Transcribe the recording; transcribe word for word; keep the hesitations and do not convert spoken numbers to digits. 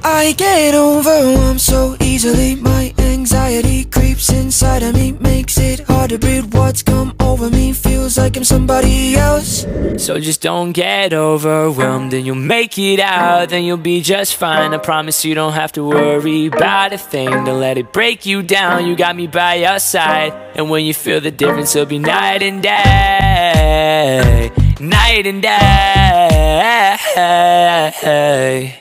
I get overwhelmed so easily. My anxiety creeps inside of me, makes it hard to breathe. What's come over me feels like I'm somebody else. So just don't get overwhelmed, and you'll make it out, then you'll be just fine. I promise you don't have to worry about a thing. Don't let it break you down, you got me by your side. And when you feel the difference, it'll be night and day, night and day.